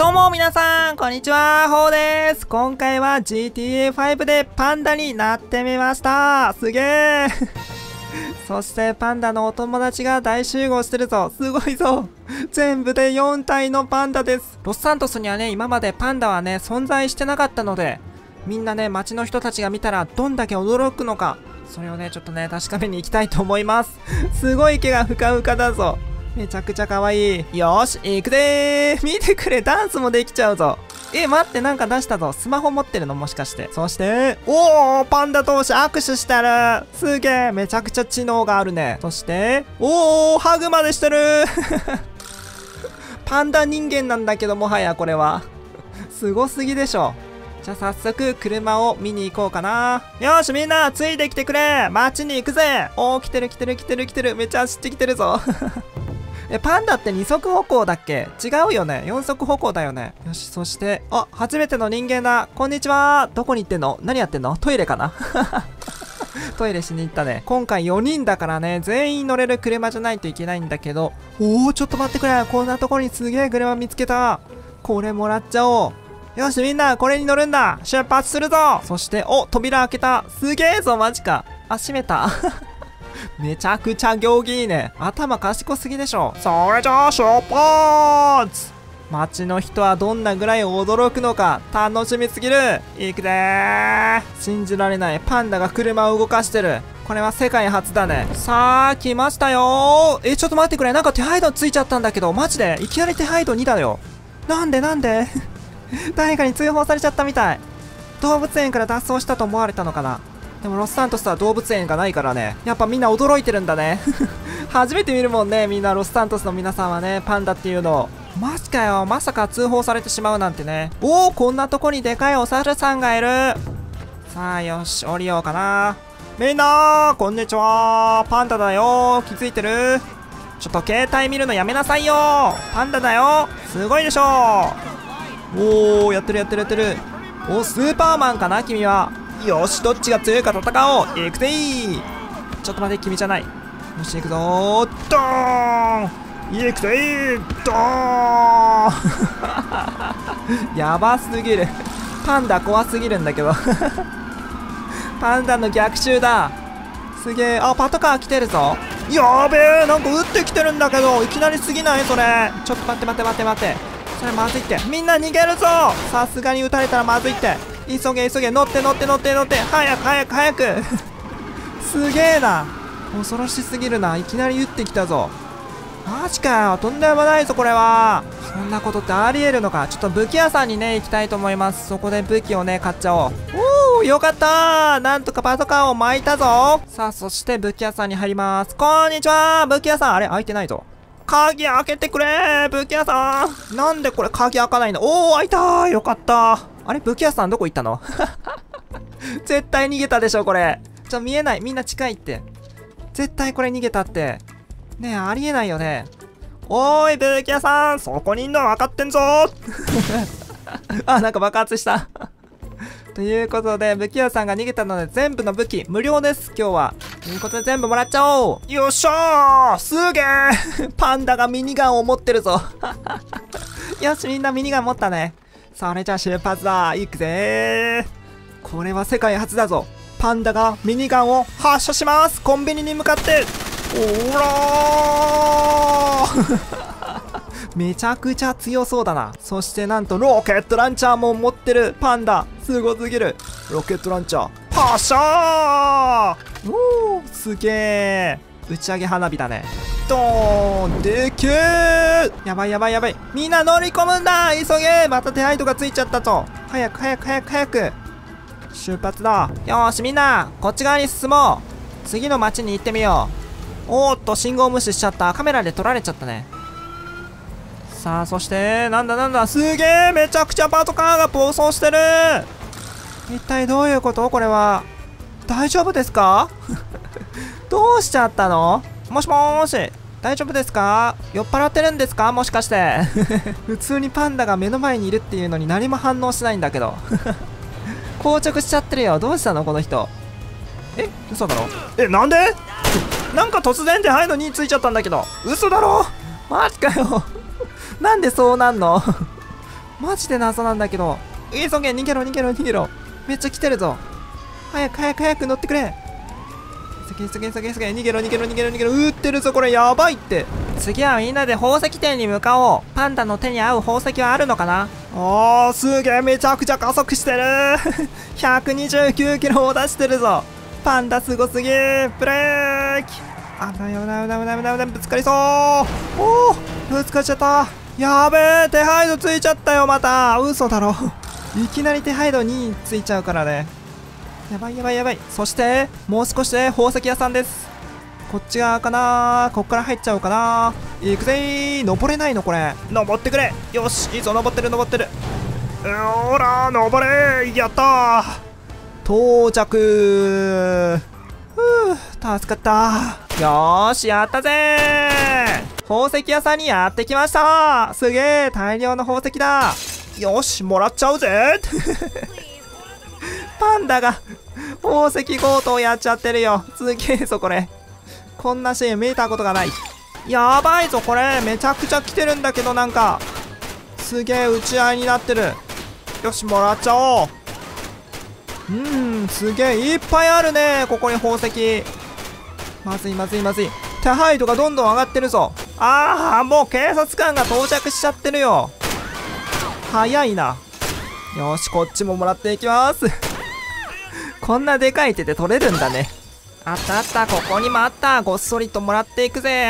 どうも皆さん、こんにちは、ほうです。今回は GTA5 でパンダになってみました。すげーそしてパンダのお友達が大集合してるぞ。すごいぞ。全部で4体のパンダです。ロスサントスにはね、今までパンダはね、存在してなかったので、みんなね、街の人たちが見たらどんだけ驚くのか、それをね、ちょっとね、確かめに行きたいと思います。すごい毛がふかふかだぞ。めちゃくちゃ可愛い。よーし、行くでー。見てくれ、ダンスもできちゃうぞ。待って、なんか出したぞ。スマホ持ってるのもしかして。そして、おー、パンダ同士握手してる。すげー、めちゃくちゃ知能があるね。そして、おー、ハグまでしてるパンダ人間なんだけど、もはやこれは。すごすぎでしょ。じゃあ早速、車を見に行こうかな。よーし、みんな、ついてきてくれ。街に行くぜ。おー、来てる来てる来てる来てる。めっちゃ走ってきてるぞ。パンダって2足歩行だっけ？違うよね。4足歩行だよね。よし、そして、あ、初めての人間だ。こんにちは。どこに行ってんの？何やってんの？トイレかなトイレしに行ったね。今回4人だからね、全員乗れる車じゃないといけないんだけど。おー、ちょっと待ってくれ。こんなところにすげえ車見つけた。これもらっちゃおう。よし、みんな、これに乗るんだ。出発するぞ。そして、お、扉開けた。すげえぞ、マジか。あ、閉めた。めちゃくちゃ行儀いいね。頭賢すぎでしょ。それじゃあ出発。街の人はどんなぐらい驚くのか楽しみすぎる。行くでー。信じられない。パンダが車を動かしてる。これは世界初だね。さあ来ましたよー。ちょっと待ってくれ。なんか手配度ついちゃったんだけど、マジでいきなり手配度2だよ。なんで誰かに通報されちゃったみたい。動物園から脱走したと思われたのかな。でもロスサントスは動物園がないからね。やっぱみんな驚いてるんだね。初めて見るもんね。みんなロスサントスの皆さんはね、パンダっていうの。マジかよ。まさか通報されてしまうなんてね。おお、こんなとこにでかいお猿さんがいる。さあよし、降りようかな。みんなこんにちは。パンダだよ。気づいてる？ちょっと携帯見るのやめなさいよ。パンダだよ。すごいでしょ。おお、やってるやってるやってる。お、スーパーマンかな君は。よし、どっちが強いか戦おう。行くぜー。ちょっと待って、君じゃない。よし、行くぞー。ドーン。行くぜー。ドーンやばすぎる。パンダ怖すぎるんだけど。パンダの逆襲だ。すげえ。あ、パトカー来てるぞ。やべえ、なんか撃ってきてるんだけど、いきなりすぎないそれ。ちょっと待って待って待って待って。それまずいって。みんな逃げるぞ。さすがに撃たれたらまずいって。急げ急げ、乗って乗って乗って乗って、早く早く早くすげえな。恐ろしすぎるな。いきなり撃ってきたぞ。マジかよ。とんでもないぞこれは。そんなことってありえるのか。ちょっと武器屋さんにね行きたいと思います。そこで武器をね買っちゃおう。おお、よかったー。なんとかパトカーを巻いたぞ。さあ、そして武器屋さんに入ります。こんにちは。武器屋さん。あれ開いてないぞ。鍵開けてくれー、武器屋さん。なんでこれ鍵開かないの？おお、開いたー。よかったー。あれ武器屋さんどこ行ったの？絶対逃げたでしょこれ。見えない。みんな近いって。絶対これ逃げたって。ねえ、ありえないよね。おーい武器屋さん、そこにいんの分かってんぞー。あ、なんか爆発したということで武器屋さんが逃げたので全部の武器無料です今日は。ということで全部もらっちゃおう。よっしゃー。すげー。パンダがミニガンを持ってるぞ。よし、みんなミニガン持ったね。それじゃあ出発だ。行くぜー。これは世界初だぞ。パンダがミニガンを発射します。コンビニに向かって。おらー。めちゃくちゃ強そうだな。そしてなんとロケットランチャーも持ってるパンダ。すごすぎる。ロケットランチャー発射ー。おー、すげー。打ち上げ花火だね。ドーン。でけー。やばいやばいやばい。みんな乗り込むんだ。急げ。また手配とかついちゃったぞ。早く早く早く早く。出発だ。よーし、みんなこっち側に進もう。次の街に行ってみよう。おーっと、信号無視しちゃった。カメラで撮られちゃったね。さあ、そしてなんだなんだ。すげえ。めちゃくちゃパトカーが暴走してる。一体どういうことこれは。大丈夫ですか？どうしちゃったの？もしもーし、大丈夫ですか？酔っ払ってるんですか？もしかして普通にパンダが目の前にいるっていうのに何も反応しないんだけど硬直しちゃってるよ。どうしたのこの人。嘘だろ。なんで？なんか突然手配の2ついちゃったんだけど。嘘だろ。マジかよ。なんでそうなんのマジで謎なんだけど。急げ、逃げろ逃げろ逃げろ。めっちゃ来てるぞ。早く早く早く乗ってくれ。急げ急げ急げ急げ。逃げろ逃げろ逃げろ逃げろ。撃ってるぞこれ、やばいって。次はみんなで宝石店に向かおう。パンダの手に合う宝石はあるのかな。すげえ、めちゃくちゃ加速してる129キロを出してるぞ。パンダすごすぎ。ブレーキ。危ない危ない危ない危ない危ない危ない。ぶつかりそう。ぶつかっちゃった。やべえ、手配度ついちゃったよまた。嘘だろいきなり手配度2についちゃうからね。やばいやばいやばい。そしてもう少しで宝石屋さんです。こっち側かな。こっから入っちゃおうかな。行くぜー。登れないのこれ。登ってくれ。よし、いいぞ。登ってる登ってる。ほら登れ。やったー。到着。助かった。よーし、やったぜー。宝石屋さんにやってきました。すげえ、大量の宝石だ。よし、もらっちゃうぜパンダが宝石強盗やっちゃってるよ。すげえぞこれ。こんなシーン見たことがない。やばいぞこれ。めちゃくちゃ来てるんだけど、なんかすげえ打ち合いになってる。よし、もらっちゃおう。すげえいっぱいあるね、ここに宝石。まずいまずいまずい。手配度がどんどん上がってるぞ。もう警察官が到着しちゃってるよ。早いな。よし、こっちももらっていきますこんなでかい手で取れるんだね。あったあった、ここにもあった。ごっそりともらっていくぜ。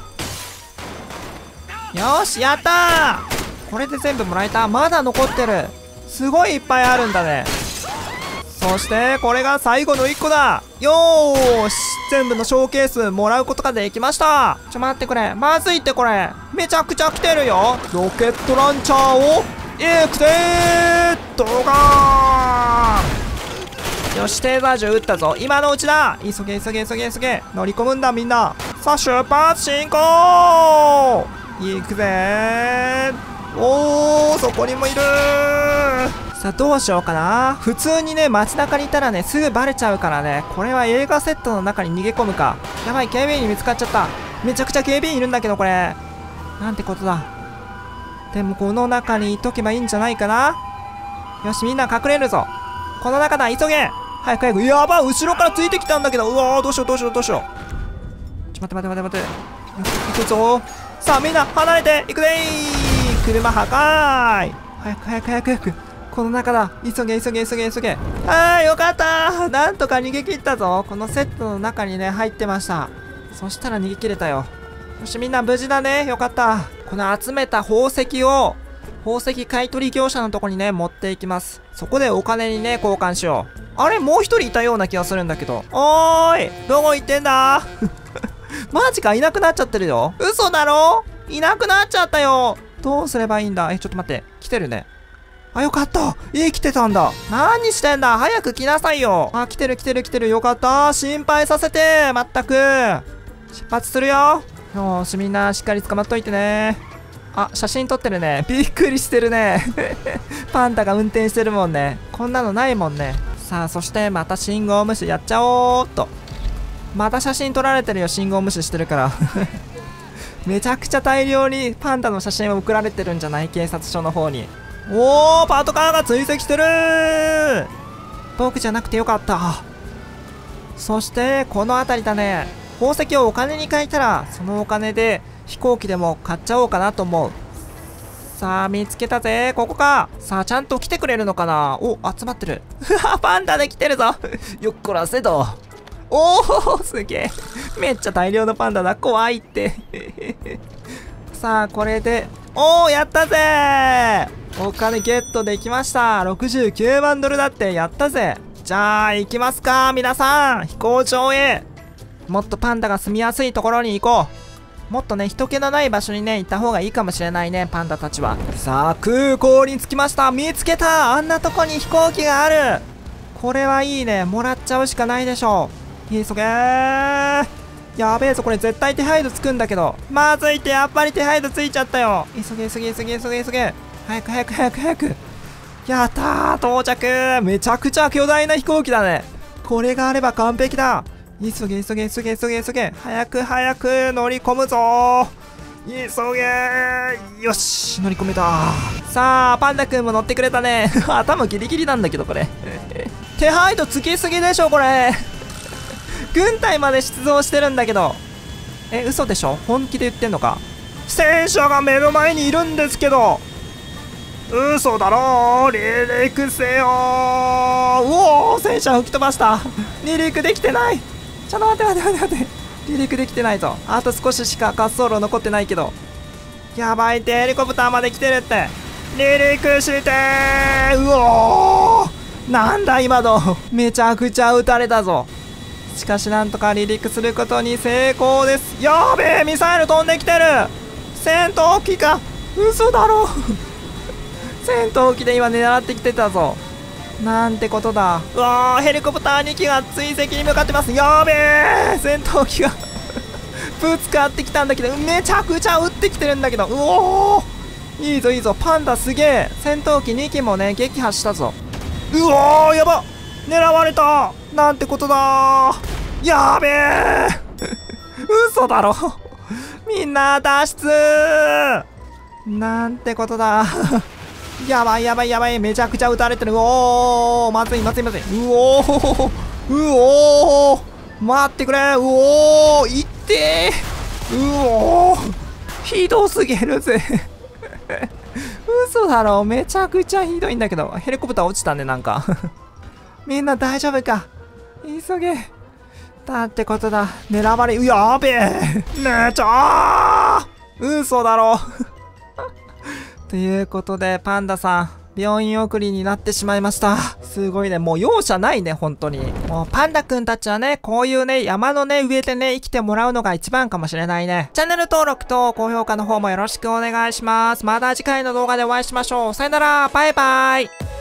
よし、やったー。これで全部もらえた。まだ残ってる。すごいいっぱいあるんだね。そしてこれが最後の1個だ。よーし、全部のショーケースもらうことができました。待ってくれ、まずいってこれ。めちゃくちゃ来てるよ。ロケットランチャーをいくぜー。ドカーン。よし、テーザー銃撃ったぞ。今のうちだ。急げ急げ急げ急げ。乗り込むんだみんな。さあ出発進行。行くぜー。そこにもいるー。さあどうしようかな。普通にね街中にいたらねすぐバレちゃうからね。これは映画セットの中に逃げ込むか。やばい、警備員に見つかっちゃった。めちゃくちゃ警備員いるんだけど、これなんてことだ。でもこの中にいとけばいいんじゃないかな。よし、みんな隠れるぞ。この中だ、急げ。早く早く。やばい、後ろからついてきたんだけど。うわー、どうしようどうしようどうしよう。待って待って待って待って。行くぞ。さあみんな離れていくぜー。車破壊。早く早く早く早く。この中だ。急げ急げ急げ急げ。よかったー。なんとか逃げ切ったぞ。このセットの中にね入ってました。そしたら逃げ切れたよ。よし、みんな無事だね。よかった。この集めた宝石を宝石買取業者のとこにね持っていきます。そこでお金にね交換しよう。あれ、もう一人いたような気がするんだけど。おーい、どこ行ってんだマジか、いなくなっちゃってるよ。嘘だろ。いなくなっちゃったよ。どうすればいいんだ。ちょっと待って。来てるね。よかった。生きてたんだ。何してんだ。早く来なさいよ。来てる来てる来てる。よかった。心配させて。まったく。出発するよ。よーし、みんなしっかり捕まっといてね。写真撮ってるね。びっくりしてるねパンダが運転してるもんね。こんなのないもんね。さあ、そしてまた信号無視やっちゃおうっと。また写真撮られてるよ。信号無視してるからめちゃくちゃ大量にパンダの写真を送られてるんじゃない？警察署の方に。パトカーが追跡してるー。僕じゃなくてよかった。そしてこの辺りだね。宝石をお金に変えたらそのお金で飛行機でも買っちゃおうかなと思う。さあ見つけたぜ。ここか。さあちゃんと来てくれるのかな。集まってるパンダで来てるぞよっこらせと。すげえ。めっちゃ大量のパンダだ。怖いってさあこれでやったぜ。お金ゲットできました。69万ドルだって。やったぜ。じゃあ行きますか皆さん。飛行場へ。もっとパンダが住みやすいところに行こう。もっとね人気のない場所にね行った方がいいかもしれないね、パンダたちは。さあ空港に着きました。見つけた。あんなとこに飛行機がある。これはいいね。もらっちゃうしかないでしょう。急げー。やべえぞこれ。絶対手配度つくんだけど。まずいって。やっぱり手配度ついちゃったよ。急げ急げ急げ急げ急げ。早く早く早く早く。やったー、到着。めちゃくちゃ巨大な飛行機だね。これがあれば完璧だ。急げ急げ急げ急げ急げ。早く早く乗り込むぞー。 急げー。よし、乗り込めた。さあパンダくんも乗ってくれたね。頭ギリギリなんだけどこれ。手配度つきすぎでしょこれ。軍隊まで出動してるんだけど。嘘でしょ、本気で言ってんのか。戦車が目の前にいるんですけど。嘘だろ、離陸せよー。うおー、戦車吹き飛ばした。離陸できてない。ちょっと待って離陸できてないぞ。あと少ししか滑走路残ってないけど。やばいって、ヘリコプターまで来てるって。離陸してー。うおー、なんだ今の。めちゃくちゃ撃たれたぞ。しかしなんとか離陸することに成功です。やべえ、ミサイル飛んできてる。戦闘機か。嘘だろ。戦闘機で今狙ってきてたぞ。なんてことだ。うわー、ヘリコプター2機が追跡に向かってます。やべえ、戦闘機がぶつかってきたんだけど、めちゃくちゃ撃ってきてるんだけど。うおー、いいぞいいぞ、パンダすげえ。戦闘機2機もね撃破したぞ。うおー、やば、狙われた。なんてことだ。やべえ嘘だろ。みんな脱出。なんてことだ。やばい、めちゃくちゃ撃たれてる。おー、まずい。うおー、待ってくれ。うおー、いってー。うおー、ひどすぎるぜ。嘘だろ、めちゃくちゃひどいんだけど。ヘリコプター落ちたね、なんか。みんな大丈夫か。急げ。だってことだ。狙われ、やべえ。ねちゃー。嘘だろ。ということで、パンダさん、病院送りになってしまいました。すごいね。もう容赦ないね、本当に。もうパンダくんたちはね、こういうね、山のね、上でね、生きてもらうのが一番かもしれないね。チャンネル登録と高評価の方もよろしくお願いします。また次回の動画でお会いしましょう。さよなら、バイバイ。